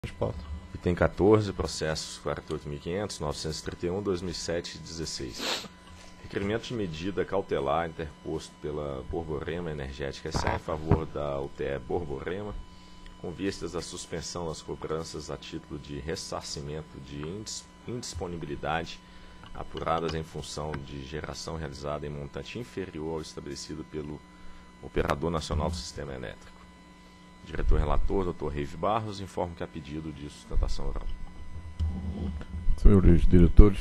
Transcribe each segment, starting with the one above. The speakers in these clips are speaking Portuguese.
Item 14, processos 48.500, 931, 2007, 16. Requerimento de medida cautelar interposto pela Borborema Energética S.A. em favor da UTE Borborema, com vistas à suspensão das cobranças a título de ressarcimento de indisponibilidade apuradas em função de geração realizada em montante inferior ao estabelecido pelo Operador Nacional do Sistema Elétrico. Diretor-relator, Dr. Reive Barros, informa que há pedido de sustentação oral. Senhores diretores,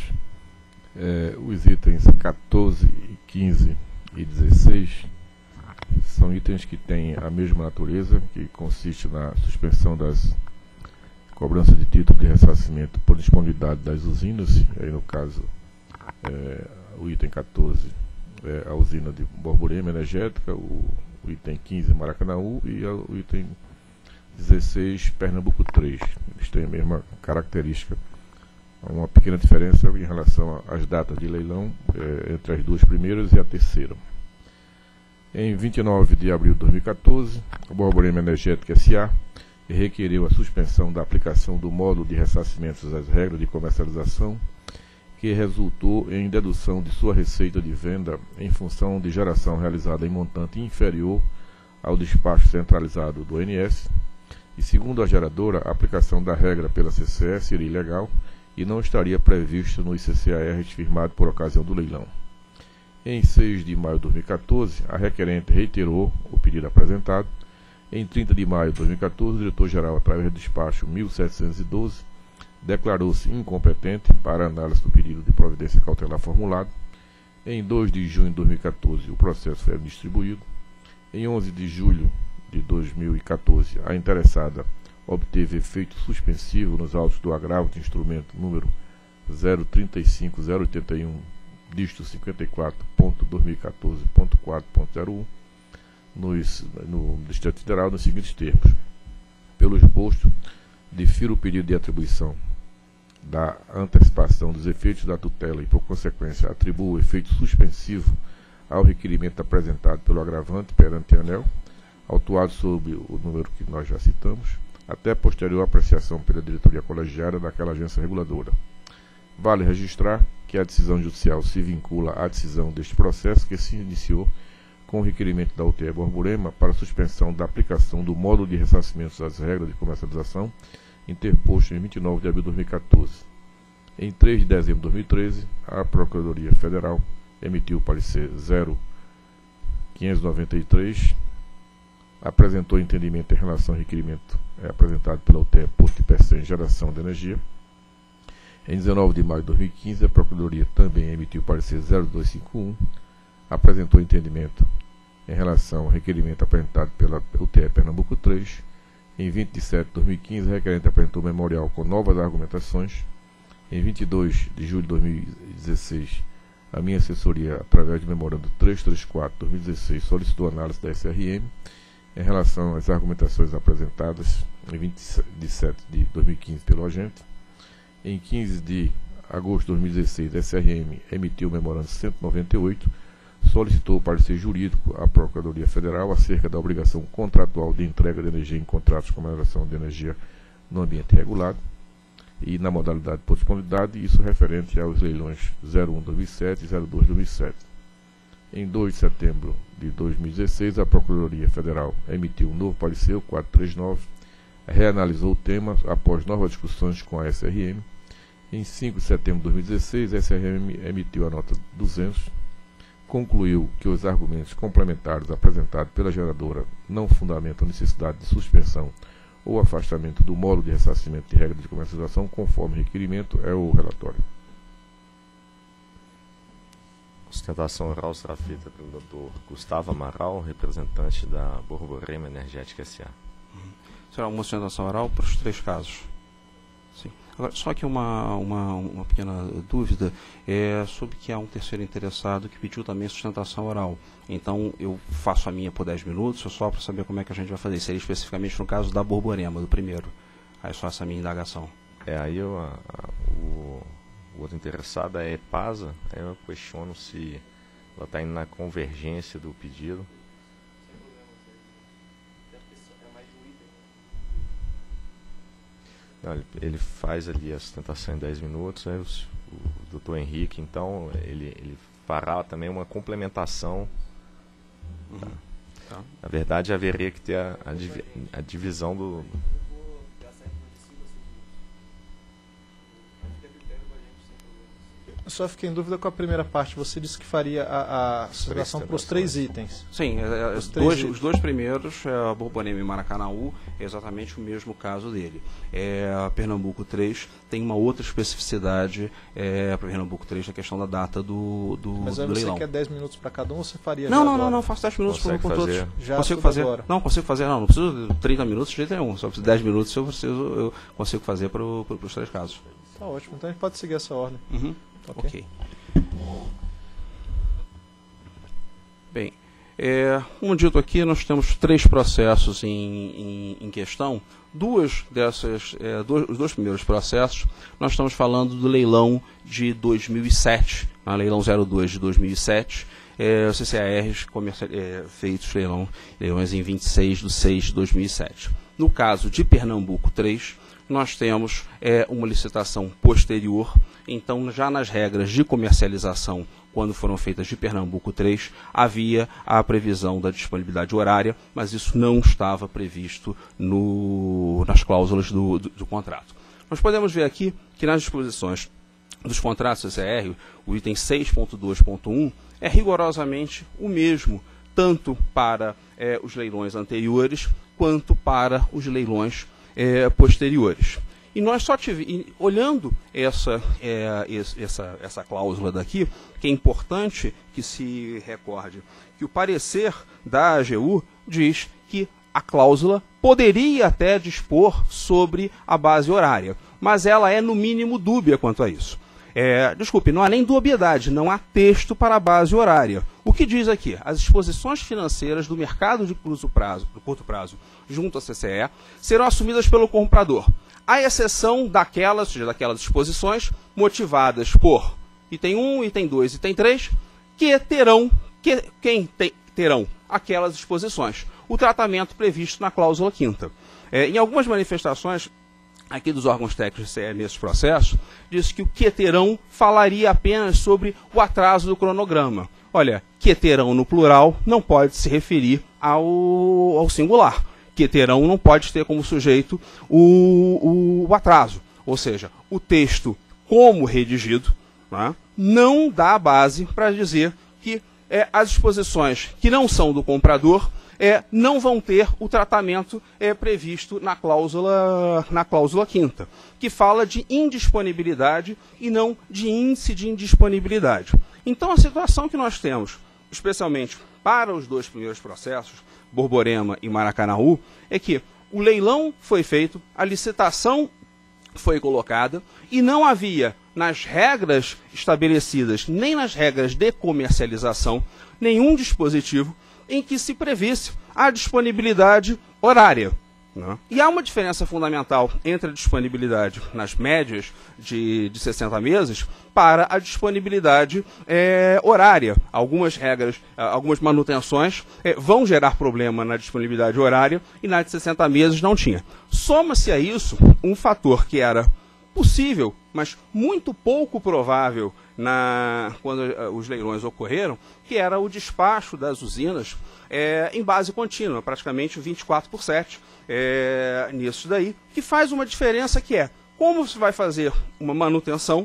os itens 14, 15 e 16 são itens que têm a mesma natureza, que consiste na suspensão das cobranças de título de ressarcimento por disponibilidade das usinas, aí no caso o item 14 é a usina de Borborema Energética, o item 15 Maracanaú e o item 16 Pernambuco 3. Eles têm a mesma característica. Há uma pequena diferença em relação às datas de leilão entre as duas primeiras e a terceira. Em 29 de abril de 2014, a Borborema Energética S.A. requeriu a suspensão da aplicação do módulo de ressarcimentos às regras de comercialização, que resultou em dedução de sua receita de venda em função de geração realizada em montante inferior ao despacho centralizado do ONS, e segundo a geradora, a aplicação da regra pela CCE seria ilegal e não estaria prevista no ICCAR firmado por ocasião do leilão. Em 6 de maio de 2014, a requerente reiterou o pedido apresentado. Em 30 de maio de 2014, o diretor-geral, através do despacho 1712, declarou-se incompetente para análise do pedido de providência cautelar formulado. Em 2 de junho de 2014, o processo foi distribuído. Em 11 de julho de 2014, a interessada obteve efeito suspensivo nos autos do agravo de instrumento número 035081, dígito 54.2014.4.01, no Distrito Federal, nos seguintes termos: pelo exposto, difiro o pedido de atribuição da antecipação dos efeitos da tutela e, por consequência, atribuo o efeito suspensivo ao requerimento apresentado pelo agravante perante a ANEEL, autuado sob o número que nós já citamos, até posterior apreciação pela diretoria colegiada daquela agência reguladora. Vale registrar que a decisão judicial se vincula à decisão deste processo, que se iniciou com o requerimento da UTE Borborema para suspensão da aplicação do módulo de ressarcimentos às regras de comercialização, interposto em 29 de abril de 2014. Em 3 de dezembro de 2013, a Procuradoria Federal emitiu o parecer 0593, apresentou entendimento em relação ao requerimento apresentado pela UTE Porto de Pecém Geração de Energia. Em 19 de maio de 2015, a Procuradoria também emitiu o parecer 0251, apresentou entendimento em relação ao requerimento apresentado pela UTE Pernambuco 3. Em 20 de setembro de 2015, a requerente apresentou memorial com novas argumentações. Em 22 de julho de 2016, a minha assessoria, através do memorando 334/2016, solicitou análise da SRM em relação às argumentações apresentadas em 27 de 2015 pelo agente. Em 15 de agosto de 2016, a SRM emitiu o memorando 198, solicitou o parecer jurídico à Procuradoria Federal acerca da obrigação contratual de entrega de energia em contratos de comercialização de energia no ambiente regulado e na modalidade por disponibilidade, isso referente aos leilões 01/2007 e 02/2007. Em 2 de setembro de 2016, a Procuradoria Federal emitiu um novo parecer, o 439, reanalisou o tema após novas discussões com a SRM. Em 5 de setembro de 2016, a SRM emitiu a nota 200, concluiu que os argumentos complementares apresentados pela geradora não fundamentam a necessidade de suspensão ou afastamento do módulo de ressarcimento de regra de comercialização, conforme requerimento. É o relatório. A sustentação oral será feita pelo Dr. Gustavo Amaral, representante da Borborema Energética S.A. Será uma sustentação oral para os 3 casos. Sim. Agora, só que uma pequena dúvida é sobre que há um terceiro interessado que pediu também sustentação oral. Então, eu faço a minha por 10 minutos, só para saber como é que a gente vai fazer. Seria especificamente no caso da Borborema, do primeiro. Aí só essa minha indagação. Aí o outro interessado é a EPASA, aí eu questiono se ela está indo na convergência do pedido. Ele faz ali a sustentação em 10 minutos, aí o doutor Henrique, então, ele fará também uma complementação. Tá. Na verdade, haveria que ter a divisão do... Eu só fiquei em dúvida com a primeira parte. Você disse que faria a sustentação para os 3 itens. Sim, os dois primeiros, Borborema e Maracanaú, é exatamente o mesmo caso dele. Pernambuco 3 tem uma outra especificidade para Pernambuco 3, a questão da data do Mas aí leilão. você quer 10 minutos para cada um ou você faria Não, faço 10 minutos por todos. Já Consigo fazer. Agora. Não, consigo fazer, não preciso de 30 minutos de jeito nenhum. Só preciso de 10 minutos eu consigo fazer para os 3 casos. Tá ótimo, então a gente pode seguir essa ordem. Uhum. Ok. Bem, como dito aqui, nós temos 3 processos em questão. Os dois primeiros processos, nós estamos falando do leilão de 2007, leilão 02 de 2007, os CCARs feitos leilões em 26/6 de 2007. No caso de Pernambuco 3, nós temos uma licitação posterior. Então, já nas regras de comercialização, quando foram feitas de Pernambuco 3, havia a previsão da disponibilidade horária, mas isso não estava previsto nas cláusulas do contrato. Nós podemos ver aqui que nas disposições dos contratos CCR, o item 6.2.1 é rigorosamente o mesmo, tanto para os leilões anteriores, quanto para os leilões posteriores. E nós só olhando essa cláusula daqui, que é importante que se recorde que o parecer da AGU diz que a cláusula poderia até dispor sobre a base horária, mas ela é no mínimo dúbia quanto a isso. Desculpe, não há nem dubiedade, não há texto para a base horária. O que diz aqui? As disposições financeiras do mercado de curto prazo junto à CCE serão assumidas pelo comprador, à exceção daquelas disposições motivadas por item 1, item 2, item 3, que terão aquelas disposições, o tratamento previsto na cláusula 5ª. Em algumas manifestações aqui dos órgãos técnicos nesses processos, diz que o que terão falaria apenas sobre o atraso do cronograma. Olha, que terão no plural não pode se referir ao singular. Que terão não pode ter como sujeito o atraso. Ou seja, o texto como redigido, né, não dá base para dizer que as disposições que não são do comprador não vão ter o tratamento previsto na cláusula 5ª, que fala de indisponibilidade e não de índice de indisponibilidade. Então, a situação que nós temos, especialmente para os 2 primeiros processos, Borborema e Maracanaú, é que o leilão foi feito, a licitação foi colocada e não havia nas regras estabelecidas, nem nas regras de comercialização, nenhum dispositivo em que se previsse a disponibilidade horária. Né? E há uma diferença fundamental entre a disponibilidade nas médias de 60 meses para a disponibilidade horária. Algumas regras, algumas manutenções vão gerar problema na disponibilidade horária e na de 60 meses não tinha. Soma-se a isso um fator que era possível, mas muito pouco provável quando os leilões ocorreram, que era o despacho das usinas em base contínua, praticamente 24/7 nisso daí, que faz uma diferença que como você vai fazer uma manutenção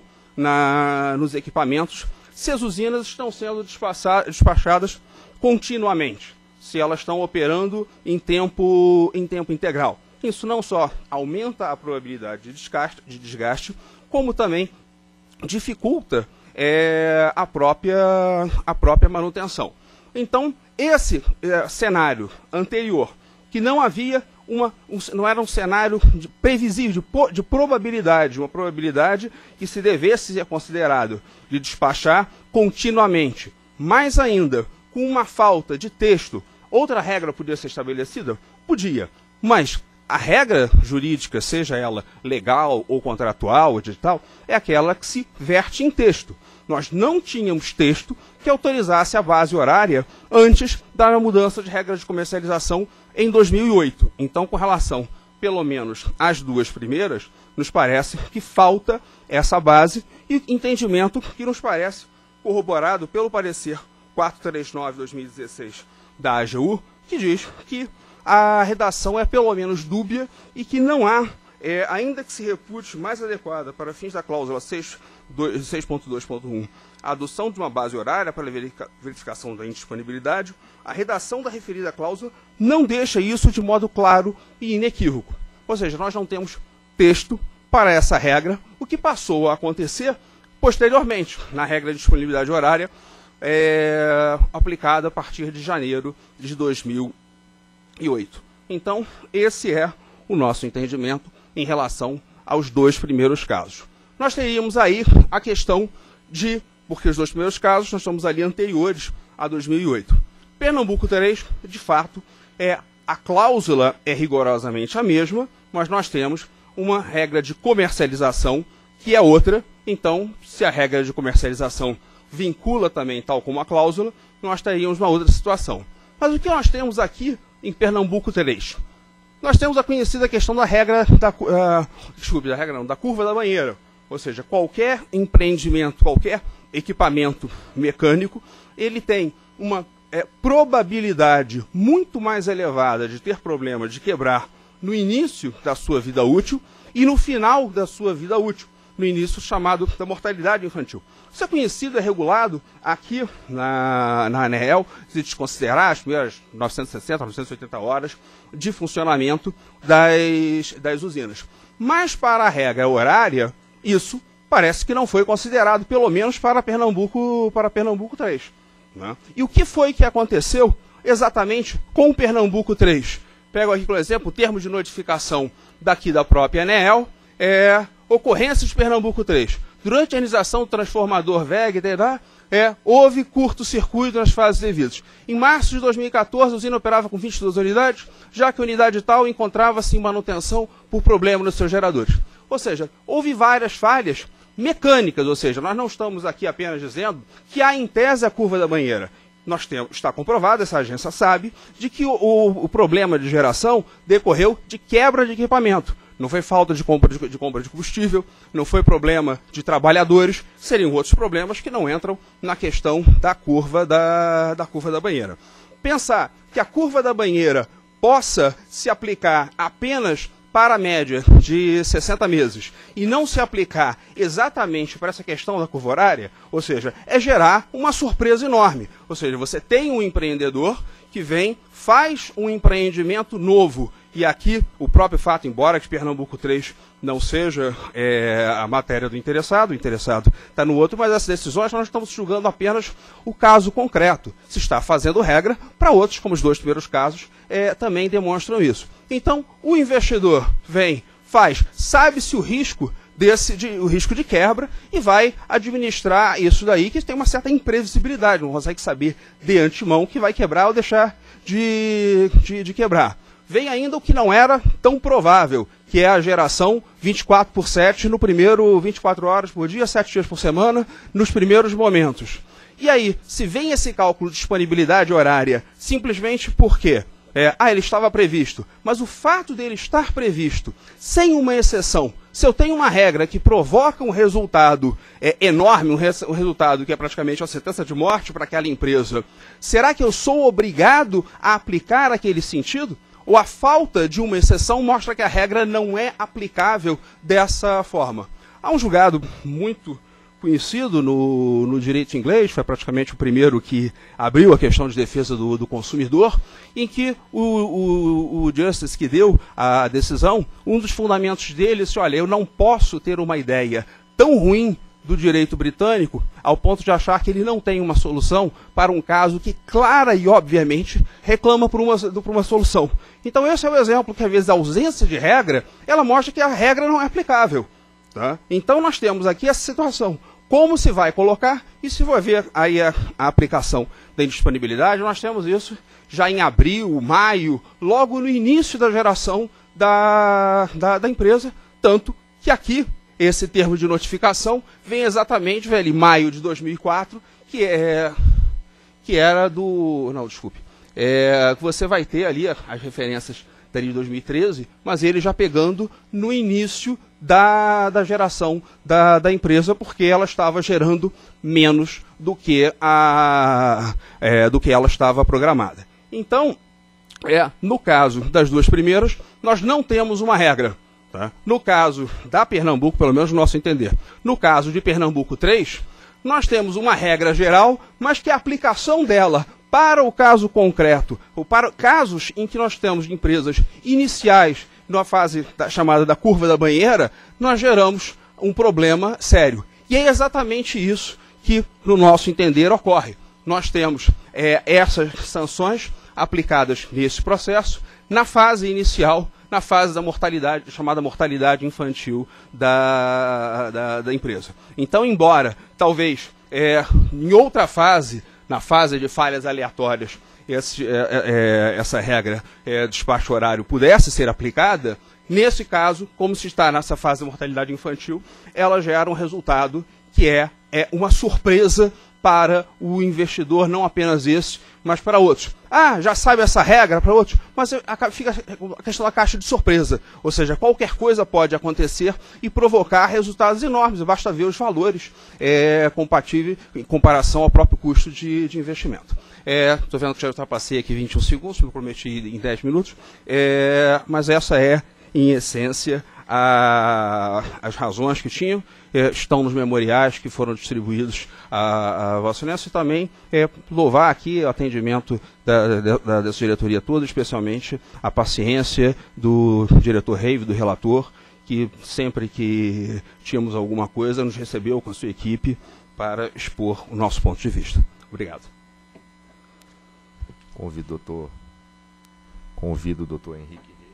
nos equipamentos se as usinas estão sendo despachadas continuamente, se elas estão operando em tempo integral. Isso não só aumenta a probabilidade de desgaste, como também dificulta a própria manutenção. Então, esse cenário anterior, que não havia não era um cenário previsível, de probabilidade, uma probabilidade que se devesse ser considerado de despachar continuamente. Mais ainda, com uma falta de texto, outra regra podia ser estabelecida? Podia, mas a regra jurídica, seja ela legal ou contratual ou digital, é aquela que se verte em texto. Nós não tínhamos texto que autorizasse a base horária antes da mudança de regras de comercialização em 2008. Então, com relação pelo menos as duas primeiras, nos parece que falta essa base e entendimento que nos parece corroborado pelo parecer 439/2016 da AGU, que diz que a redação é pelo menos dúbia e que não há, ainda que se repute mais adequada para fins da cláusula 6.2.1, a adoção de uma base horária para verificação da indisponibilidade, a redação da referida cláusula não deixa isso de modo claro e inequívoco. Ou seja, nós não temos texto para essa regra, o que passou a acontecer posteriormente, na regra de disponibilidade horária, aplicada a partir de janeiro de 2008. Então, esse é o nosso entendimento em relação aos dois primeiros casos. Nós teríamos aí a questão de, porque os dois primeiros casos nós estamos ali anteriores a 2008. Pernambuco 3, de fato, a cláusula é rigorosamente a mesma, mas nós temos uma regra de comercialização que é outra. Então, se a regra de comercialização vincula também, tal como a cláusula, nós teríamos uma outra situação. Mas o que nós temos aqui em Pernambuco 3? Nós temos a conhecida questão da regra da curva da banheira. Ou seja, qualquer empreendimento, qualquer equipamento mecânico, ele tem uma probabilidade muito mais elevada de ter problema de quebrar no início da sua vida útil e no final da sua vida útil, no início chamado da mortalidade infantil. Isso é conhecido, é regulado aqui na ANEEL, se desconsiderar as primeiras 960, 980 horas de funcionamento das usinas. Mas para a regra horária, isso parece que não foi considerado, pelo menos para Pernambuco 3. Né? E o que foi que aconteceu exatamente com o Pernambuco 3? Pego aqui, por exemplo, o termo de notificação daqui da própria ANEEL, ocorrência de Pernambuco 3. Durante a realização do transformador VEG, houve curto-circuito nas fases devidas. Em março de 2014, a usina operava com 22 unidades, já que a unidade tal encontrava-se em manutenção por problema nos seus geradores. Ou seja, houve várias falhas mecânicas, ou seja, nós não estamos aqui apenas dizendo que há em tese a curva da banheira. Está comprovado, essa agência sabe, de que o problema de geração decorreu de quebra de equipamento. Não foi falta de compra de combustível, não foi problema de trabalhadores, seriam outros problemas que não entram na questão da curva da banheira. Pensar que a curva da banheira possa se aplicar apenas para a média de 60 meses e não se aplicar exatamente para essa questão da curva horária, ou seja, é gerar uma surpresa enorme. Ou seja, você tem um empreendedor que vem, faz um empreendimento novo, e aqui o próprio fato, embora que Pernambuco 3 não seja a matéria do interessado, o interessado está no outro, mas essas decisões nós estamos julgando apenas o caso concreto. Se está fazendo regra, para outros, como os dois primeiros casos, também demonstram isso. Então, o investidor vem, sabe-se o risco o risco de quebra e vai administrar isso daí, que tem uma certa imprevisibilidade, não consegue saber de antemão que vai quebrar ou deixar de quebrar. Vem ainda o que não era tão provável, que é a geração 24/7 no primeiro 24 horas por dia, 7 dias por semana, nos primeiros momentos. E aí, se vem esse cálculo de disponibilidade horária simplesmente porque ele estava previsto, mas o fato dele estar previsto, sem uma exceção, se eu tenho uma regra que provoca um resultado enorme, um resultado que é praticamente uma sentença de morte para aquela empresa, será que eu sou obrigado a aplicar aquele sentido? Ou a falta de uma exceção mostra que a regra não é aplicável dessa forma? Há um julgado muito conhecido no direito inglês, foi praticamente o primeiro que abriu a questão de defesa do consumidor, em que o Justice que deu a decisão, um dos fundamentos dele disse, olha, eu não posso ter uma ideia tão ruim do direito britânico ao ponto de achar que ele não tem uma solução para um caso que, clara e obviamente, reclama por uma solução. Então esse é o exemplo que, às vezes, a ausência de regra, ela mostra que a regra não é aplicável. Tá? Então nós temos aqui essa situação. Como se vai colocar, e se for ver aí a aplicação da indisponibilidade, nós temos isso já em abril, maio, logo no início da geração da empresa, tanto que aqui esse termo de notificação vem exatamente, em maio de 2004, que era do... Não, desculpe. Que você vai ter ali as referências de 2013, mas ele já pegando no início da geração da empresa, porque ela estava gerando menos do que ela estava programada. Então, no caso das duas primeiras, nós não temos uma regra. Tá? No caso da Pernambuco, pelo menos no nosso entender, no caso de Pernambuco 3, nós temos uma regra geral, mas que a aplicação dela para o caso concreto, ou para casos em que nós temos empresas iniciais, numa fase chamada da curva da banheira, nós geramos um problema sério. E é exatamente isso que, no nosso entender, ocorre. Nós temos essas sanções aplicadas nesse processo, na fase inicial, na fase da mortalidade, chamada mortalidade infantil da empresa. Então, embora, talvez, em outra fase, na fase de falhas aleatórias, essa regra de despacho horário pudesse ser aplicada, nesse caso, como se está nessa fase da mortalidade infantil, ela gera um resultado que é uma surpresa para o investidor, não apenas esse, mas para outros. Ah, já sabe essa regra para outros, mas fica a questão da caixa de surpresa. Ou seja, qualquer coisa pode acontecer e provocar resultados enormes. Basta ver os valores compatíveis em comparação ao próprio custo de investimento. Estou vendo que já ultrapassei aqui 21 segundos, me prometi em 10 minutos, mas essa é, em essência, as razões que tinham, estão nos memoriais que foram distribuídos a Vossa Excelência, e também louvar aqui o atendimento dessa diretoria toda, especialmente a paciência do diretor Reive, do relator, que sempre que tínhamos alguma coisa, nos recebeu com a sua equipe para expor o nosso ponto de vista. Obrigado. Convido o doutor Henrique Reis.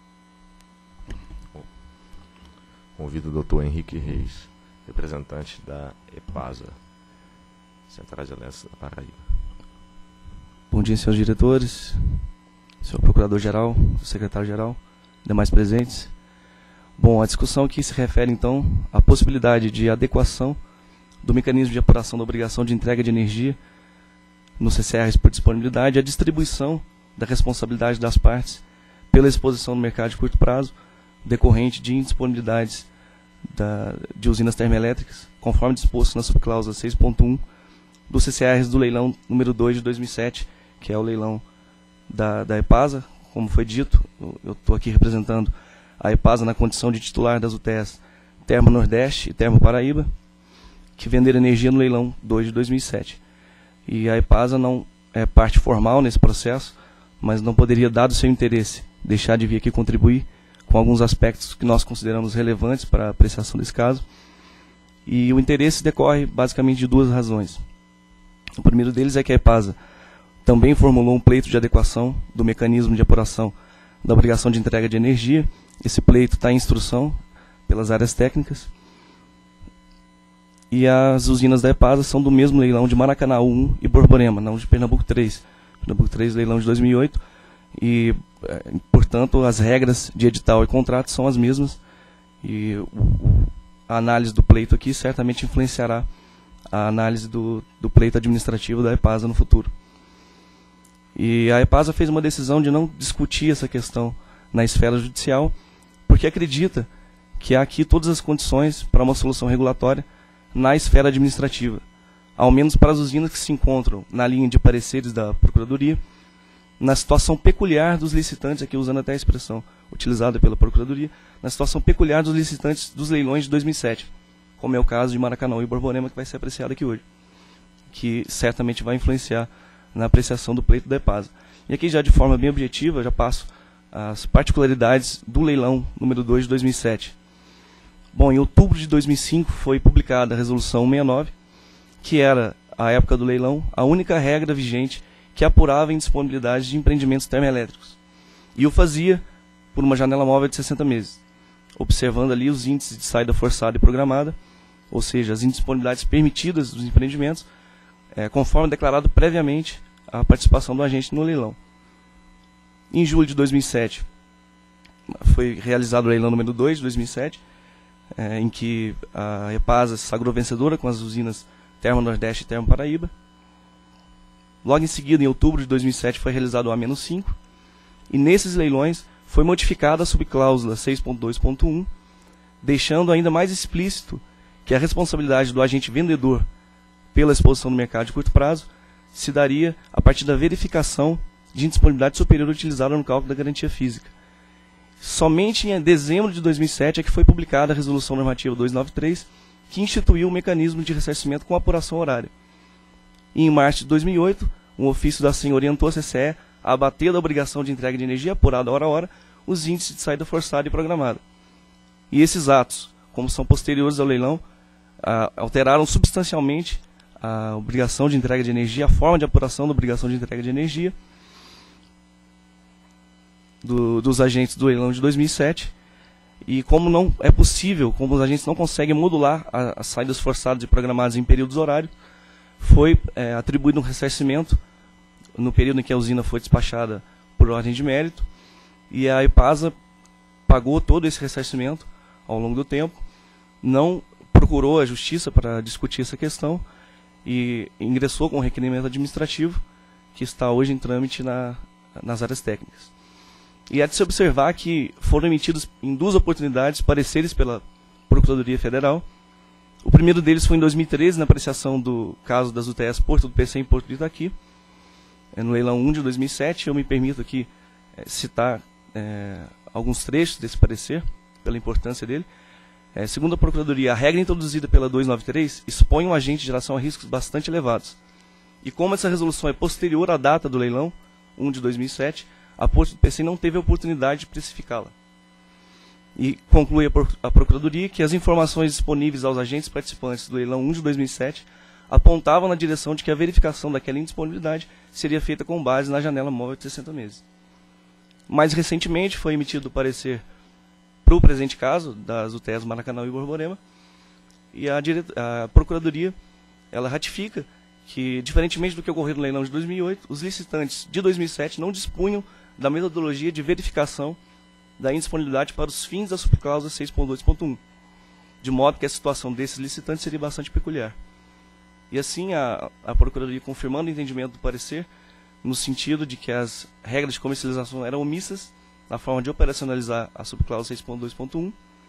Convido o doutor Henrique Reis, representante da EPASA, Centrais Elétricas da Paraíba. Bom dia, senhores diretores, senhor procurador-geral, secretário-geral, demais presentes. Bom, a discussão aqui se refere, então, à possibilidade de adequação do mecanismo de apuração da obrigação de entrega de energia no CCRs por disponibilidade e a distribuição da responsabilidade das partes pela exposição no mercado de curto prazo decorrente de indisponibilidades de usinas termoelétricas, conforme disposto na subcláusula 6.1 do CCRs do leilão número 2 de 2007, que é o leilão da EPASA. Como foi dito, eu estou aqui representando a EPASA na condição de titular das UTEs Termo Nordeste e Termo Paraíba, que venderam energia no leilão 2 de 2007. E a EPASA não é parte formal nesse processo, mas não poderia, dado o seu interesse, deixar de vir aqui contribuir com alguns aspectos que nós consideramos relevantes para a apreciação desse caso. E o interesse decorre basicamente de duas razões. O primeiro deles é que a EPASA também formulou um pleito de adequação do mecanismo de apuração da obrigação de entrega de energia. Esse pleito está em instrução pelas áreas técnicas. E as usinas da EPASA são do mesmo leilão de Maracanaú 1 e Borborema, não de Pernambuco 3. Pernambuco 3, leilão de 2008. E, portanto, as regras de edital e contrato são as mesmas. E a análise do pleito aqui certamente influenciará a análise do pleito administrativo da EPASA no futuro. E a EPASA fez uma decisão de não discutir essa questão na esfera judicial, porque acredita que há aqui todas as condições para uma solução regulatória na esfera administrativa, ao menos para as usinas que se encontram na linha de pareceres da Procuradoria, na situação peculiar dos licitantes, aqui usando até a expressão utilizada pela Procuradoria, na situação peculiar dos licitantes dos leilões de 2007, como é o caso de Maracanaú e Borborema, que vai ser apreciado aqui hoje, que certamente vai influenciar na apreciação do pleito da EPASA. E aqui, já de forma bem objetiva, já passo as particularidades do leilão número 2 de 2007. Bom, em outubro de 2005 foi publicada a Resolução 169, que era, à época do leilão, a única regra vigente que apurava a indisponibilidade de empreendimentos termoelétricos. E o fazia por uma janela móvel de 60 meses, observando ali os índices de saída forçada e programada, ou seja, as indisponibilidades permitidas dos empreendimentos, conforme declarado previamente a participação do agente no leilão. Em julho de 2007, foi realizado o leilão número 2 de 2007, em que a EPASA se sagrou vencedora com as usinas Termo Nordeste e Termo Paraíba. Logo em seguida, em outubro de 2007, foi realizado o A-5, e nesses leilões foi modificada a subcláusula 6.2.1, deixando ainda mais explícito que a responsabilidade do agente vendedor pela exposição no mercado de curto prazo se daria a partir da verificação de indisponibilidade superior utilizada no cálculo da garantia física. Somente em dezembro de 2007 é que foi publicada a Resolução Normativa 293, que instituiu o mecanismo de ressarcimento com apuração horária. E em março de 2008, um ofício da SEM orientou a CCE a abater da obrigação de entrega de energia apurada hora a hora os índices de saída forçada e programada. E esses atos, como são posteriores ao leilão, alteraram substancialmente a obrigação de entrega de energia, a forma de apuração da obrigação de entrega de energia dos agentes do leilão de 2007. E como não é possível, como os agentes não conseguem modular as saídas forçadas e programadas em períodos horários, foi atribuído um ressarcimento no período em que a usina foi despachada por ordem de mérito, e a EPASA pagou todo esse ressarcimento ao longo do tempo, não procurou a justiça para discutir essa questão e ingressou com um requerimento administrativo que está hoje em trâmite nas áreas técnicas. E é de se observar que foram emitidos em 2 oportunidades pareceres pela Procuradoria Federal. O primeiro deles foi em 2013, na apreciação do caso das UTS Porto do PC em Porto de Itaqui, no leilão 1 de 2007. Eu me permito aqui citar alguns trechos desse parecer, pela importância dele. Segundo a Procuradoria, a regra introduzida pela 293 expõe um agente de geração a riscos bastante elevados. E como essa resolução é posterior à data do leilão, 1 de 2007, a Porto do PC não teve a oportunidade de precificá-la. E conclui a Procuradoria que as informações disponíveis aos agentes participantes do leilão 1 de 2007 apontavam na direção de que a verificação daquela indisponibilidade seria feita com base na janela móvel de 60 meses. Mais recentemente foi emitido o parecer para o presente caso das UTS Maracanã e Borborema, e a Procuradoria ela ratifica que, diferentemente do que ocorreu no leilão de 2008, os licitantes de 2007 não dispunham da metodologia de verificação da indisponibilidade para os fins da subcláusula 6.2.1, de modo que a situação desses licitantes seria bastante peculiar. E assim, a Procuradoria, confirmando o entendimento do parecer, no sentido de que as regras de comercialização eram omissas na forma de operacionalizar a subcláusula 6.2.1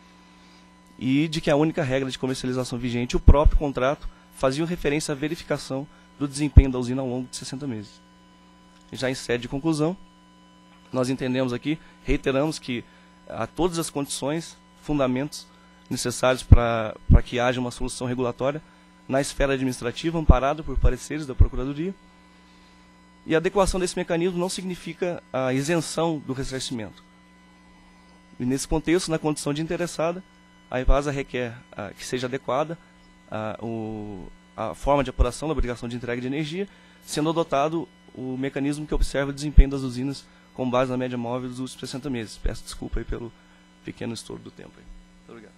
e de que a única regra de comercialização vigente, o próprio contrato, fazia referência à verificação do desempenho da usina ao longo de 60 meses. Já em sede de conclusão, nós entendemos aqui, reiteramos que há todas as condições, fundamentos necessários para que haja uma solução regulatória na esfera administrativa, amparada por pareceres da Procuradoria. E a adequação desse mecanismo não significa a isenção do ressarcimento. E nesse contexto, na condição de interessada, a EPASA requer que seja adequada a forma de apuração da obrigação de entrega de energia, sendo adotado o mecanismo que observa o desempenho das usinas com base na média móvel dos últimos 60 meses. Peço desculpa aí pelo pequeno estouro do tempo. Muito obrigado.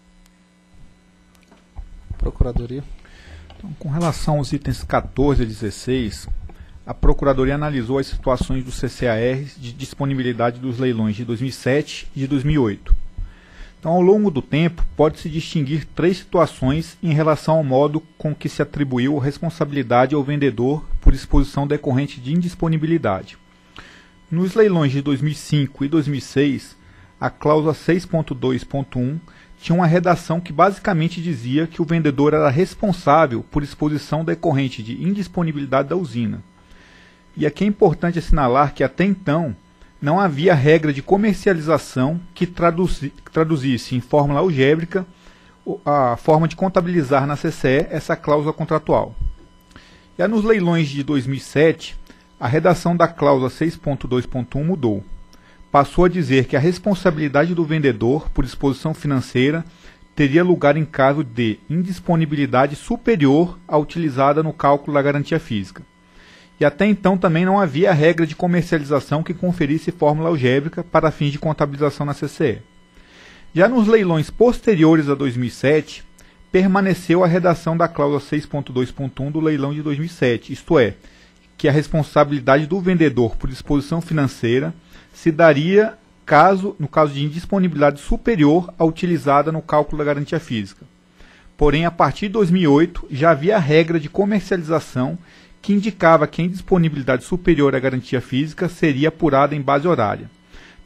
Procuradoria. Então, com relação aos itens 14 e 16, a Procuradoria analisou as situações do CCAR de disponibilidade dos leilões de 2007 e de 2008. Então, ao longo do tempo, pode-se distinguir 3 situações em relação ao modo com que se atribuiu a responsabilidade ao vendedor por exposição decorrente de indisponibilidade. Nos leilões de 2005 e 2006, a cláusula 6.2.1 tinha uma redação que basicamente dizia que o vendedor era responsável por exposição decorrente de indisponibilidade da usina. E aqui é importante assinalar que até então não havia regra de comercialização que traduzisse em fórmula algébrica a forma de contabilizar na CCE essa cláusula contratual. Já nos leilões de 2007, a redação da cláusula 6.2.1 mudou. Passou a dizer que a responsabilidade do vendedor por exposição financeira teria lugar em caso de indisponibilidade superior à utilizada no cálculo da garantia física. E até então também não havia regra de comercialização que conferisse fórmula algébrica para fins de contabilização na CCE. Já nos leilões posteriores a 2007, permaneceu a redação da cláusula 6.2.1 do leilão de 2007, isto é, que a responsabilidade do vendedor por exposição financeira se daria no caso de indisponibilidade superior à utilizada no cálculo da garantia física. Porém, a partir de 2008, já havia a regra de comercialização que indicava que a indisponibilidade superior à garantia física seria apurada em base horária.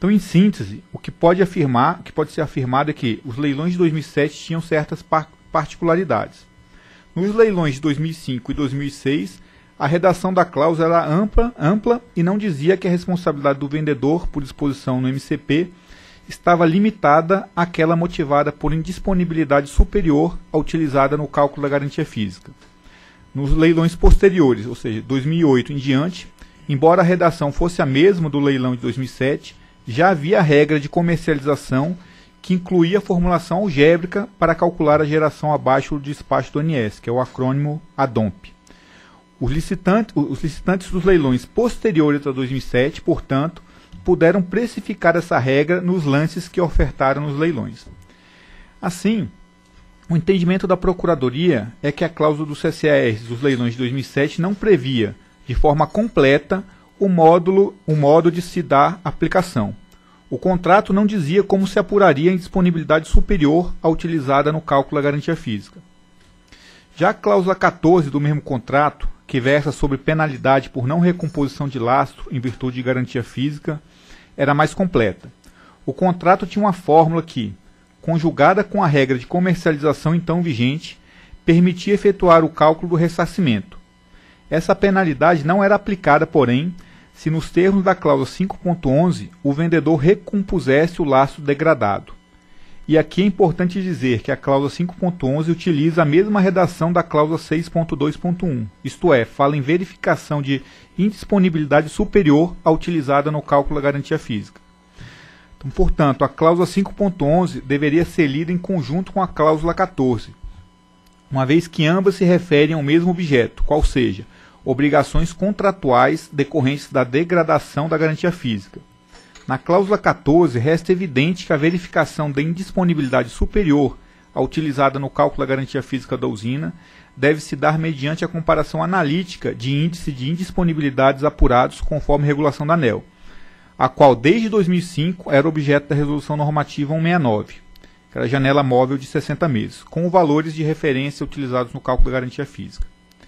Então, em síntese, o que pode ser afirmado é que os leilões de 2007 tinham certas particularidades. Nos leilões de 2005 e 2006, a redação da cláusula era ampla e não dizia que a responsabilidade do vendedor, por disposição no MCP, estava limitada àquela motivada por indisponibilidade superior à utilizada no cálculo da garantia física. Nos leilões posteriores, ou seja, 2008 em diante, embora a redação fosse a mesma do leilão de 2007, já havia a regra de comercialização que incluía a formulação algébrica para calcular a geração abaixo do despacho do ONS, que é o acrônimo ADOMP. Os licitantes dos leilões posteriores a 2007, portanto, puderam precificar essa regra nos lances que ofertaram nos leilões. Assim, o entendimento da Procuradoria é que a cláusula do CCAR dos leilões de 2007 não previa, de forma completa, o modo de se dar aplicação. O contrato não dizia como se apuraria a indisponibilidade superior à utilizada no cálculo da garantia física. Já a cláusula 14 do mesmo contrato, que versa sobre penalidade por não recomposição de lastro em virtude de garantia física, era mais completa. O contrato tinha uma fórmula que, conjugada com a regra de comercialização então vigente, permitia efetuar o cálculo do ressarcimento. Essa penalidade não era aplicada, porém, se nos termos da cláusula 5.11 o vendedor recompusesse o lastro degradado. E aqui é importante dizer que a cláusula 5.11 utiliza a mesma redação da cláusula 6.2.1, isto é, fala em verificação de indisponibilidade superior à utilizada no cálculo da garantia física. Então, portanto, a cláusula 5.11 deveria ser lida em conjunto com a cláusula 14, uma vez que ambas se referem ao mesmo objeto, qual seja, obrigações contratuais decorrentes da degradação da garantia física. Na cláusula 14, resta evidente que a verificação da indisponibilidade superior à utilizada no cálculo da garantia física da usina deve se dar mediante a comparação analítica de índice de indisponibilidades apurados conforme regulação da ANEEL, a qual desde 2005 era objeto da Resolução Normativa 169, que era a janela móvel de 60 meses, com valores de referência utilizados no cálculo da garantia física.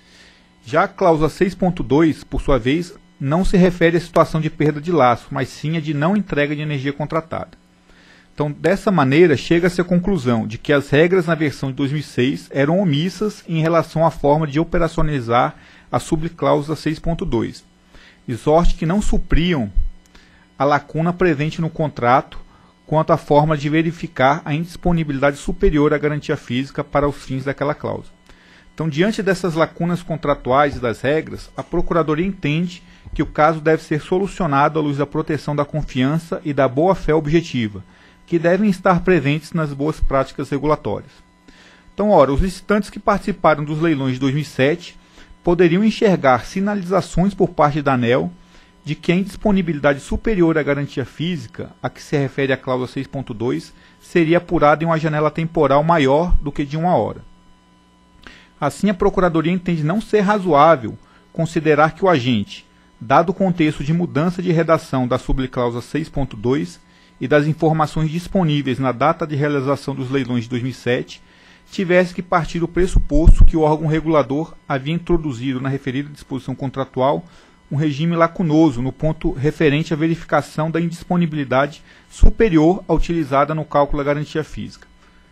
Já a cláusula 6.2, por sua vez, não se refere à situação de perda de lastro, mas sim a de não entrega de energia contratada. Então, dessa maneira, chega-se à conclusão de que as regras na versão de 2006 eram omissas em relação à forma de operacionalizar a subcláusula 6.2, de sorte que não supriam a lacuna presente no contrato quanto à forma de verificar a indisponibilidade superior à garantia física para os fins daquela cláusula. Então, diante dessas lacunas contratuais e das regras, a Procuradoria entende que o caso deve ser solucionado à luz da proteção da confiança e da boa-fé objetiva, que devem estar presentes nas boas práticas regulatórias. Então, ora, os licitantes que participaram dos leilões de 2007 poderiam enxergar sinalizações por parte da ANEEL de que a indisponibilidade superior à garantia física, a que se refere a cláusula 6.2, seria apurada em uma janela temporal maior do que de 1 hora. Assim, a Procuradoria entende não ser razoável considerar que o agente, dado o contexto de mudança de redação da subcláusula 6.2 e das informações disponíveis na data de realização dos leilões de 2007, tivesse que partir do pressuposto que o órgão regulador havia introduzido na referida disposição contratual um regime lacunoso no ponto referente à verificação da indisponibilidade superior à utilizada no cálculo da garantia física.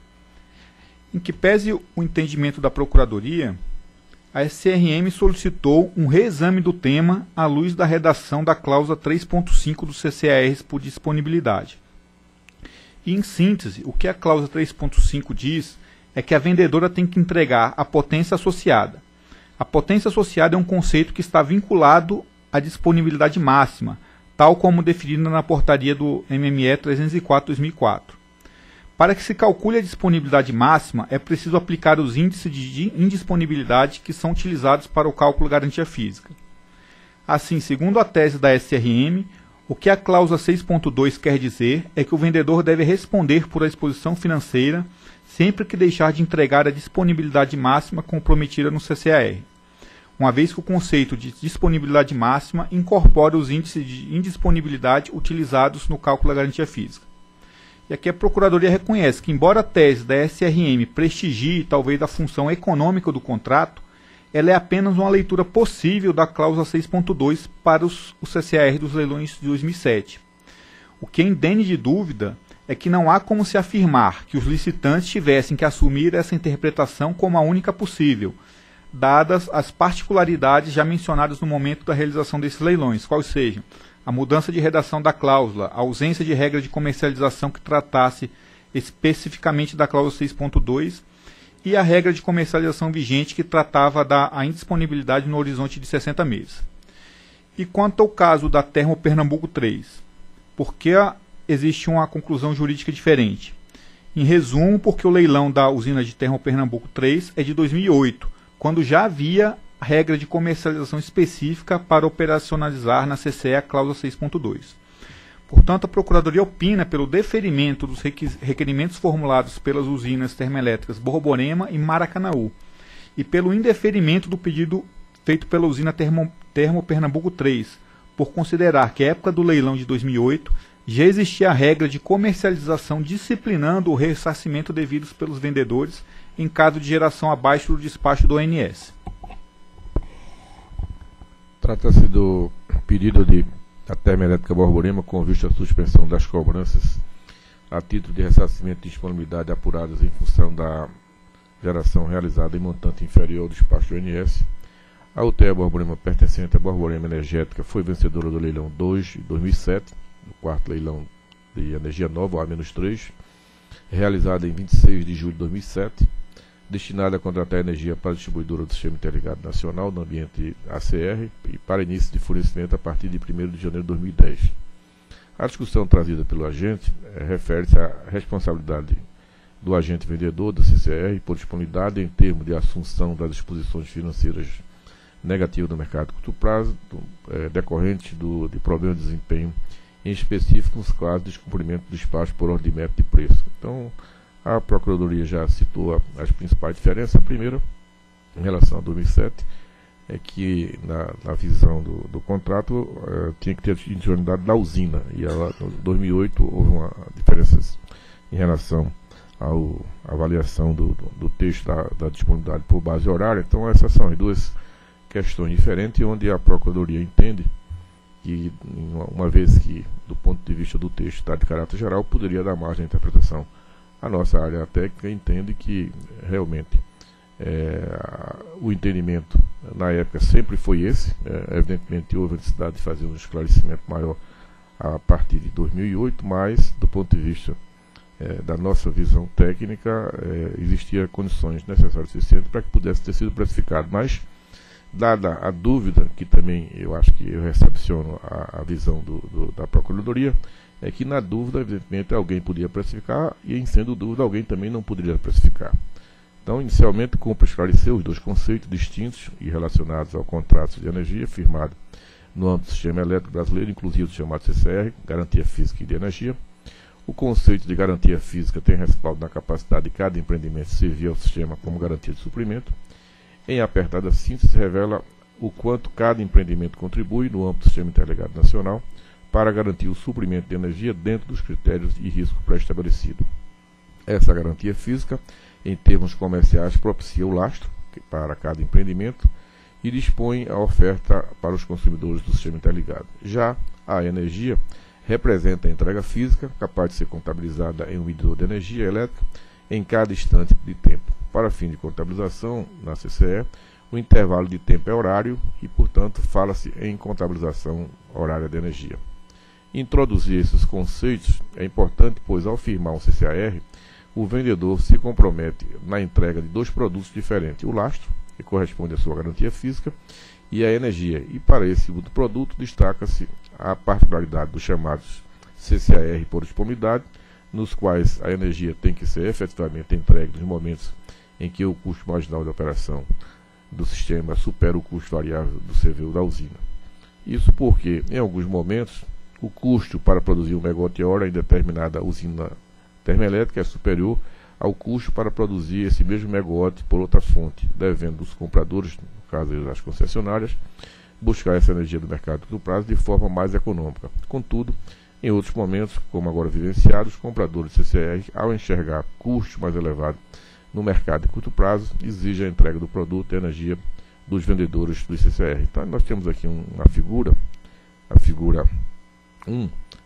Em que pese o entendimento da Procuradoria, a SRM solicitou um reexame do tema à luz da redação da cláusula 3.5 do CCAR por disponibilidade. E, em síntese, o que a cláusula 3.5 diz é que a vendedora tem que entregar a potência associada. A potência associada é um conceito que está vinculado à disponibilidade máxima, tal como definida na portaria do MME 304/2004. Para que se calcule a disponibilidade máxima, é preciso aplicar os índices de indisponibilidade que são utilizados para o cálculo da garantia física. Assim, segundo a tese da SRM, o que a cláusula 6.2 quer dizer é que o vendedor deve responder por a exposição financeira sempre que deixar de entregar a disponibilidade máxima comprometida no CCAR, uma vez que o conceito de disponibilidade máxima incorpora os índices de indisponibilidade utilizados no cálculo da garantia física. E aqui a Procuradoria reconhece que, embora a tese da SRM prestigie talvez a função econômica do contrato, ela é apenas uma leitura possível da cláusula 6.2 para o CCAR dos leilões de 2007. O que é indene de dúvida é que não há como se afirmar que os licitantes tivessem que assumir essa interpretação como a única possível, dadas as particularidades já mencionadas no momento da realização desses leilões, quais sejam a mudança de redação da cláusula, a ausência de regra de comercialização que tratasse especificamente da cláusula 6.2 e a regra de comercialização vigente que tratava da indisponibilidade no horizonte de 60 meses. E quanto ao caso da Termo Pernambuco 3, por que existe uma conclusão jurídica diferente? Em resumo, porque o leilão da usina de Termo Pernambuco 3 é de 2008, quando já havia regra de comercialização específica para operacionalizar na CCE a cláusula 6.2. Portanto, a Procuradoria opina pelo deferimento dos requerimentos formulados pelas usinas termoelétricas Borborema e Maracanaú e pelo indeferimento do pedido feito pela usina Termo Pernambuco 3, por considerar que à época do leilão de 2008 já existia a regra de comercialização disciplinando o ressarcimento devido pelos vendedores em caso de geração abaixo do despacho do ONS. Trata-se do pedido da Termoelétrica Borborema com vista à suspensão das cobranças a título de ressarcimento de disponibilidade apuradas em função da geração realizada em montante inferior ao despacho do ONS. A UTE Borborema pertencente à Borborema Energética foi vencedora do leilão 2 de 2007, no quarto leilão de energia nova, o A-3, realizado em 26 de julho de 2007, destinada a contratar energia para a distribuidora do Sistema Interligado Nacional no ambiente ACR e para início de fornecimento a partir de 1º de janeiro de 2010. A discussão trazida pelo agente refere-se à responsabilidade do agente vendedor da CCR por disponibilidade em termos de assunção das disposições financeiras negativas do mercado de curto prazo, decorrente de problema de desempenho, em específico nos casos de descumprimento do despacho por ordem de mérito de preço. Então, a Procuradoria já citou as principais diferenças. A primeira, em relação a 2007, é que na visão do contrato tinha que ter a individualidade da usina, e ela, em 2008 houve uma diferença em relação à avaliação do texto da disponibilidade por base horária. Então essas são as duas questões diferentes, onde a Procuradoria entende que, uma vez que do ponto de vista do texto está de caráter geral, poderia dar margem à interpretação. A nossa área técnica entende que realmente o entendimento na época sempre foi esse. Evidentemente houve a necessidade de fazer um esclarecimento maior a partir de 2008, mas do ponto de vista da nossa visão técnica, existia condições necessárias e suficientes para que pudesse ter sido precificado. Mas, dada a dúvida, que também eu acho que eu recepciono a visão da Procuradoria, é que na dúvida, evidentemente, alguém podia precificar e, em sendo dúvida, alguém também não poderia precificar. Então, inicialmente, cumpre esclarecer os dois conceitos distintos e relacionados ao contrato de energia firmado no âmbito do sistema elétrico brasileiro, inclusive o chamado CCR, Garantia Física e de Energia. O conceito de garantia física tem respaldo na capacidade de cada empreendimento servir ao sistema como garantia de suprimento. Em apertada síntese, revela o quanto cada empreendimento contribui no âmbito do Sistema Interligado Nacional para garantir o suprimento de energia dentro dos critérios e risco pré-estabelecido. Essa garantia física, em termos comerciais, propicia o lastro para cada empreendimento e dispõe a oferta para os consumidores do sistema interligado. Já a energia representa a entrega física, capaz de ser contabilizada em um medidor de energia elétrica em cada instante de tempo. Para fim de contabilização na CCE, o intervalo de tempo é horário e, portanto, fala-se em contabilização horária de energia. Introduzir esses conceitos é importante, pois ao firmar um CCAR, o vendedor se compromete na entrega de dois produtos diferentes: o lastro, que corresponde à sua garantia física, e a energia. E para esse segundo produto destaca-se a particularidade dos chamados CCAR por disponibilidade, nos quais a energia tem que ser efetivamente entregue nos momentos em que o custo marginal de operação do sistema supera o custo variável do CVU da usina. Isso porque, em alguns momentos, o custo para produzir 1 MWh em determinada usina termoelétrica é superior ao custo para produzir esse mesmo megawatt por outra fonte, devendo os compradores, no caso das concessionárias, buscar essa energia do mercado de curto prazo de forma mais econômica. Contudo, em outros momentos, como agora vivenciados, os compradores de CCR, ao enxergar custos mais elevados no mercado de curto prazo, exigem a entrega do produto e energia dos vendedores do CCR. Então, nós temos aqui uma figura, a figura 1,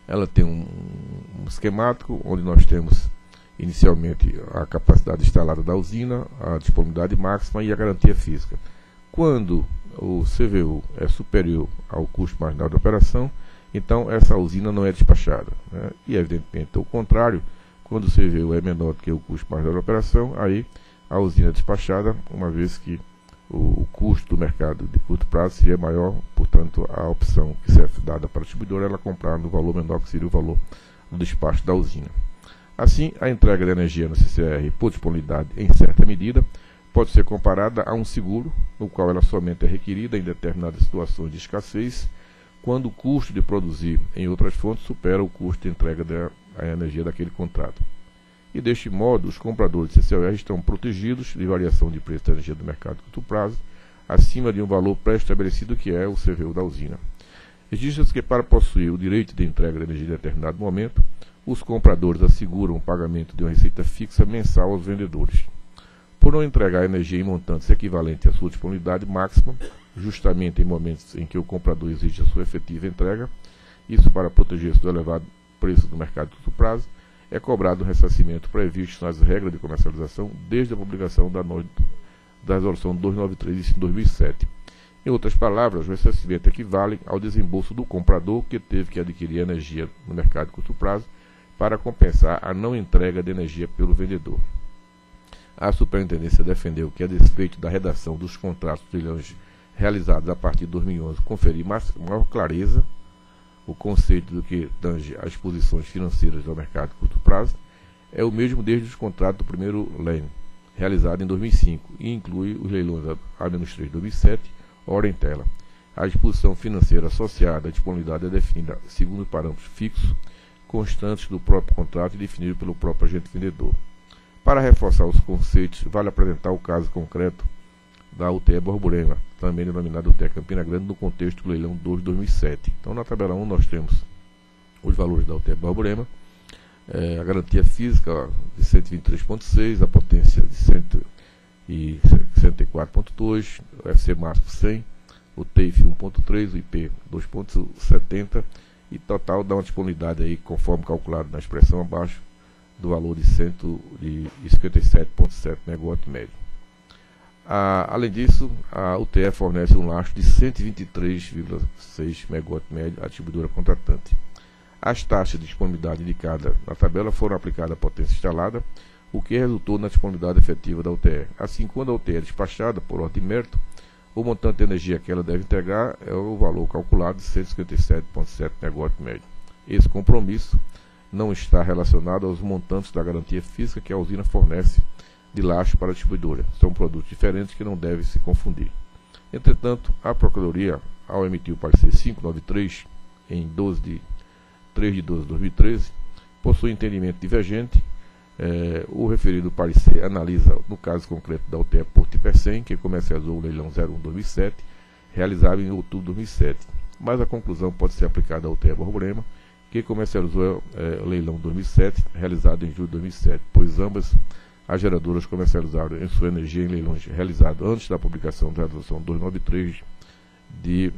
Ela tem um esquemático onde nós temos inicialmente a capacidade instalada da usina, a disponibilidade máxima e a garantia física. Quando o CVU é superior ao custo marginal de operação, então essa usina não é despachada, né? E evidentemente o contrário, quando o CVU é menor do que o custo marginal de operação, aí a usina é despachada, uma vez que o custo do mercado de curto prazo seria maior, portanto a opção que será dada para a distribuidora é ela comprar no valor menor, que seria o valor do despacho da usina. Assim, a entrega de energia no CCR por disponibilidade em certa medida pode ser comparada a um seguro, no qual ela somente é requerida em determinadas situações de escassez, quando o custo de produzir em outras fontes supera o custo de entrega da energia daquele contrato. E deste modo, os compradores de CCR estão protegidos de variação de preço da energia do mercado de curto prazo, acima de um valor pré-estabelecido que é o CVU da usina. Registra-se que para possuir o direito de entrega de energia em determinado momento, os compradores asseguram o pagamento de uma receita fixa mensal aos vendedores. Por não entregar energia em montantes equivalentes à sua disponibilidade máxima, justamente em momentos em que o comprador exige a sua efetiva entrega, isso para proteger-se do elevado preço do mercado de curto prazo, é cobrado o ressarcimento previsto nas regras de comercialização desde a publicação da Resolução 293 de 2007. Em outras palavras, o ressarcimento equivale ao desembolso do comprador que teve que adquirir energia no mercado de curto prazo para compensar a não entrega de energia pelo vendedor. A Superintendência defendeu que, a despeito da redação dos contratos de leilões realizados a partir de 2011, conferir maior clareza o conceito do que tange às posições financeiras do mercado de curto prazo, é o mesmo desde os contratos do primeiro leilão, realizado em 2005, e inclui os leilões A-3 de 2007, hora em tela. A disposição financeira associada à disponibilidade é definida segundo parâmetros fixos, constantes do próprio contrato e definido pelo próprio agente vendedor. Para reforçar os conceitos, vale apresentar o caso concreto da UTE Borborema, também denominada UTE Campina Grande, no contexto do leilão 2 de 2007. Então, na tabela 1, nós temos os valores da UTE Borborema, a garantia física de 123,6, a potência de 164,2, o FC máximo 100, o TEIF 1,3, o IP 2,70, e total dá uma disponibilidade aí, conforme calculado na expressão abaixo, do valor de 157,7 MW médio. Além disso, a UTE fornece um lastro de 123,6 MW médio à distribuidora contratante. As taxas de disponibilidade indicadas na tabela foram aplicadas à potência instalada, o que resultou na disponibilidade efetiva da UTE. Assim, quando a UTE é despachada por ordem de mérito, o montante de energia que ela deve entregar é o valor calculado de 157,7 MW médio. Esse compromisso não está relacionado aos montantes da garantia física que a usina fornece de lastro para a distribuidora. São produtos diferentes que não devem se confundir. Entretanto, a Procuradoria, ao emitir o parecer 593, em 3 de 12 de 2013, possui entendimento divergente. O referido parecer analisa, no caso concreto da UTE Porto Ipecém, que comercializou o leilão 01-2007, realizado em outubro de 2007. Mas a conclusão pode ser aplicada à UTE Borborema, que comercializou o leilão 2007, realizado em julho de 2007, pois ambas as geradoras comercializaram em sua energia em leilões realizados antes da publicação da Resolução 293 de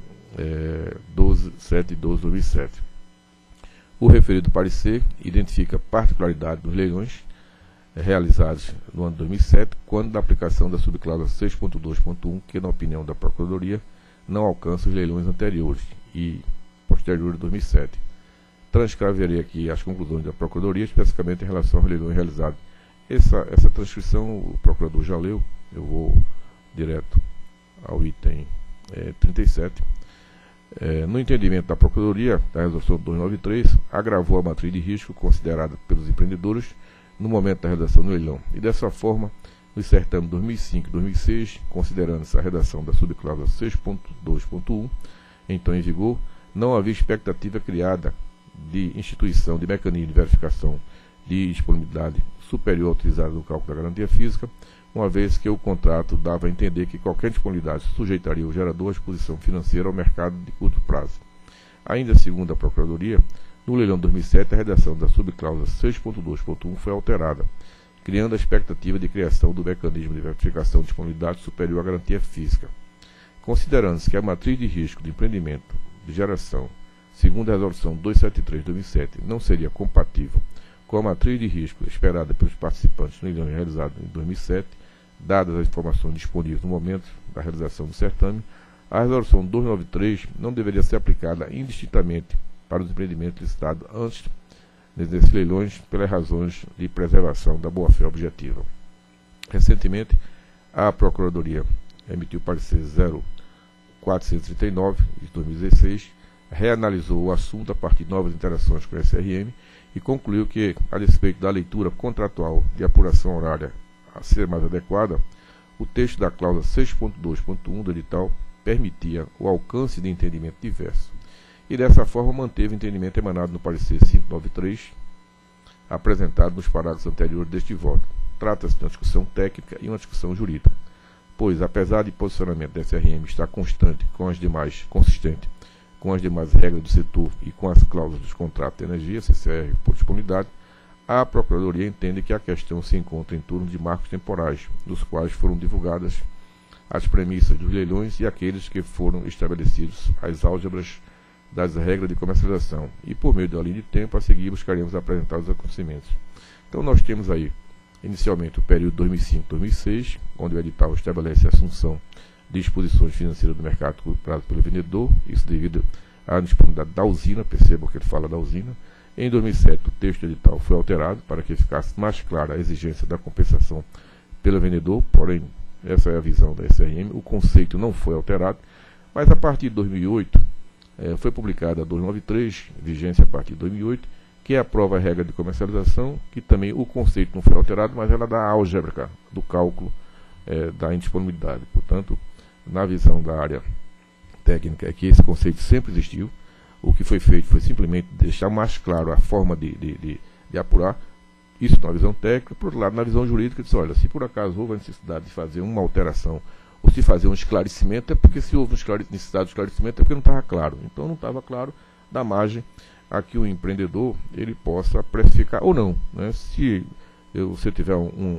7 de 12 de 2007. O referido parecer identifica particularidade dos leilões realizados no ano 2007, quando da aplicação da subcláusula 6.2.1, que, na opinião da Procuradoria, não alcança os leilões anteriores e posteriores de 2007. Transcreverei aqui as conclusões da Procuradoria, especificamente em relação aos leilões realizados. Essa transcrição o procurador já leu, eu vou direto ao item 37. No entendimento da Procuradoria, da Resolução 293, agravou a matriz de risco considerada pelos empreendedores no momento da redação do leilão, e dessa forma, no certame 2005 e 2006, considerando-se a redação da subcláusula 6.2.1, então em vigor, não havia expectativa criada de instituição de mecanismo de verificação de disponibilidade superior à utilizada no cálculo da garantia física, uma vez que o contrato dava a entender que qualquer disponibilidade sujeitaria o gerador à exposição financeira ao mercado de curto prazo. Ainda segundo a Procuradoria, no leilão 2007, a redação da subcláusula 6.2.1 foi alterada, criando a expectativa de criação do mecanismo de verificação de disponibilidade superior à garantia física. Considerando-se que a matriz de risco de empreendimento de geração segundo a resolução 273 de 2007, não seria compatível com a matriz de risco esperada pelos participantes no leilão realizado em 2007, dadas as informações disponíveis no momento da realização do certame, a resolução 293 não deveria ser aplicada indistintamente para os empreendimentos licitados antes desses leilões pelas razões de preservação da boa-fé objetiva. Recentemente, a Procuradoria emitiu o parecer 0439 de 2016, reanalisou o assunto a partir de novas interações com a SRM e concluiu que, a despeito da leitura contratual de apuração horária a ser mais adequada, o texto da cláusula 6.2.1 do edital permitia o alcance de entendimento diverso, e dessa forma manteve o entendimento emanado no parecer 593, apresentado nos parágrafos anteriores deste voto. Trata-se de uma discussão técnica e uma discussão jurídica, pois, apesar de posicionamento da SRM estar consistente com as demais regras do setor e com as cláusulas dos contratos de energia, CCR, por disponibilidade, a Procuradoria entende que a questão se encontra em torno de marcos temporais, dos quais foram divulgadas as premissas dos leilões e aqueles que foram estabelecidos as álgebras das regras de comercialização, e por meio da linha de tempo a seguir buscaremos apresentar os acontecimentos. Então nós temos aí, inicialmente, o período 2005-2006, onde o edital estabelece a assunção de exposições financeiras do mercado comprado pelo vendedor, isso devido à disponibilidade da usina, percebam que ele fala da usina. Em 2007, o texto do edital foi alterado para que ficasse mais clara a exigência da compensação pelo vendedor, porém, essa é a visão da SRM, o conceito não foi alterado, mas a partir de 2008, foi publicada a 293, vigência a partir de 2008, que aprova a regra de comercialização, que também o conceito não foi alterado, mas ela dá álgebra do cálculo da indisponibilidade. Portanto, na visão da área técnica, é que esse conceito sempre existiu. O que foi feito foi simplesmente deixar mais claro a forma de apurar, isso na visão técnica. Por outro lado, na visão jurídica, diz, olha, se por acaso houve a necessidade de fazer uma alteração ou se fazer um esclarecimento, é porque se houve necessidade de esclarecimento é porque não estava claro. Então não estava claro, dá margem a que o empreendedor ele possa precificar ou não, né? Se você tiver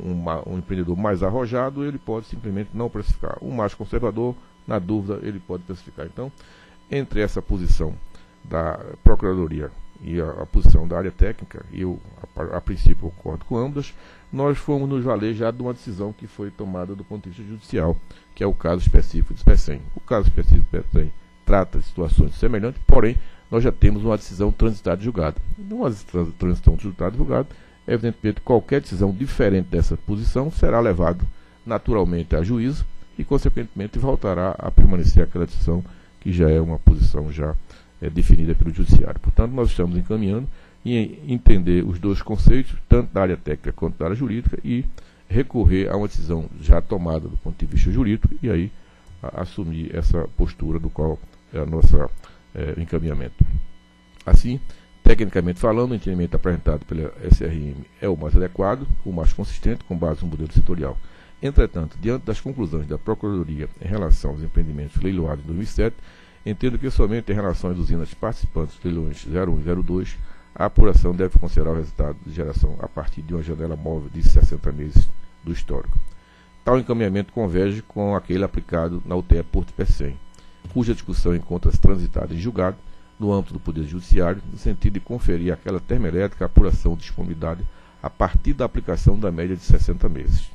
um empreendedor mais arrojado, ele pode simplesmente não precificar. O mais conservador, na dúvida, ele pode precificar. Então, entre essa posição da Procuradoria e a posição da área técnica, e eu, a princípio, concordo com ambas, nós fomos nos valer já de uma decisão que foi tomada do ponto de vista judicial, que é o caso específico do SPECEM. O caso específico do SPECEM trata de situações semelhantes, porém, nós já temos uma decisão transitada e julgada. Numa transição transitada e julgada, evidentemente, qualquer decisão diferente dessa posição será levado naturalmente a juízo e, consequentemente, voltará a permanecer aquela decisão que já é uma posição já definida pelo Judiciário. Portanto, nós estamos encaminhando em entender os dois conceitos, tanto da área técnica quanto da área jurídica, e recorrer a uma decisão já tomada do ponto de vista jurídico e aí assumir essa postura do qual é a nossa encaminhamento. Assim, tecnicamente falando, o entendimento apresentado pela SRM é o mais adequado, o mais consistente, com base no modelo setorial. Entretanto, diante das conclusões da Procuradoria em relação aos empreendimentos leiloados em 2007, entendo que somente em relação às usinas participantes dos leilões 01 e 02, a apuração deve considerar o resultado de geração a partir de uma janela móvel de 60 meses do histórico. Tal encaminhamento converge com aquele aplicado na UTE Porto Pecém, cuja discussão encontra-se transitada em julgado no âmbito do Poder Judiciário, no sentido de conferir àquela termoelétrica a apuração de disponibilidade a partir da aplicação da média de 60 meses.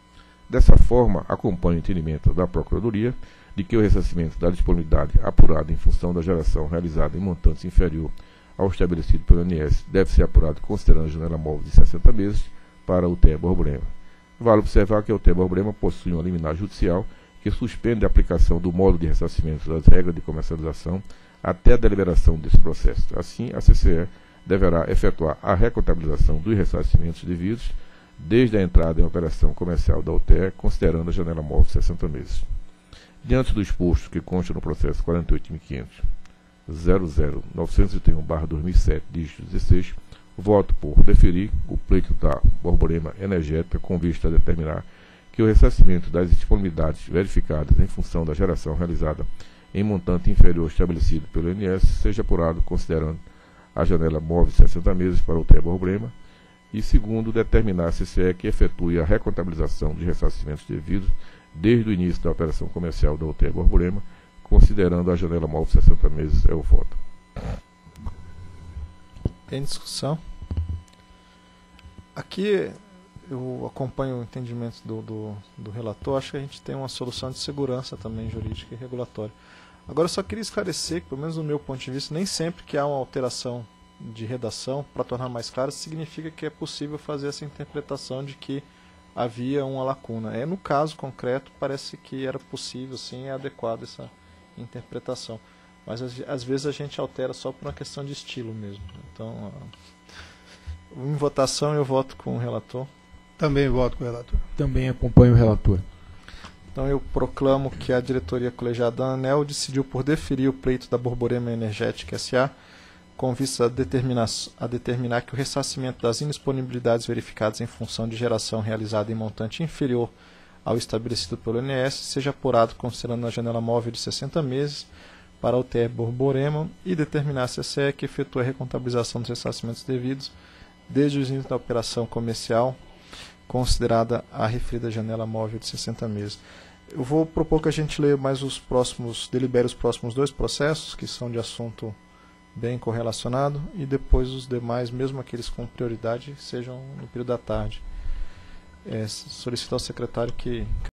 Dessa forma, acompanha o entendimento da Procuradoria de que o ressarcimento da disponibilidade apurada em função da geração realizada em montantes inferior ao estabelecido pelo ANS deve ser apurado considerando a janela móvel de 60 meses para a UTE Borborema. Vale observar que a UTE Borborema possui uma liminar judicial que suspende a aplicação do modo de ressarcimento das regras de comercialização até a deliberação desse processo. Assim, a CCE deverá efetuar a recontabilização dos ressarcimentos devidos desde a entrada em operação comercial da UTE, considerando a janela móvel de 60 meses. Diante do exposto que consta no processo 48.500.00.931/2007, dígito 16, voto por deferir o pleito da Borborema Energética com vista a determinar que o ressarcimento das disponibilidades verificadas em função da geração realizada em montante inferior ao estabelecido pelo INS seja apurado considerando a janela móvel de 60 meses para o UTE Borborema, e segundo, determinar a CCE que efetue a recontabilização de ressarcimentos devidos desde o início da operação comercial da UTE Borborema, considerando a janela móvel de 60 meses, é o voto. Em discussão. Aqui eu acompanho o entendimento do relator. Acho que a gente tem uma solução de segurança também jurídica e regulatória. Agora eu só queria esclarecer que, pelo menos do meu ponto de vista, nem sempre que há uma alteração de redação para tornar mais claro significa que é possível fazer essa interpretação de que havia uma lacuna. No caso concreto parece que era possível, sim, é adequado essa interpretação. Mas às vezes a gente altera só por uma questão de estilo mesmo. Então, em votação eu voto com o relator. Também voto com o relator. Também acompanho o relator. Então eu proclamo que a diretoria colegiada da ANEEL decidiu por deferir o pleito da Borborema Energética S.A. com vista a determinar que o ressarcimento das indisponibilidades verificadas em função de geração realizada em montante inferior ao estabelecido pelo INS seja apurado considerando a janela móvel de 60 meses para a UTE Borborema e determinar a CCE que efetue a recontabilização dos ressarcimentos devidos desde o início da operação comercial considerada a referida janela móvel de 60 meses. Eu vou propor que a gente leia mais delibere os próximos 2 processos, que são de assunto bem correlacionado, e depois os demais, mesmo aqueles com prioridade, sejam no período da tarde. Solicito ao secretário que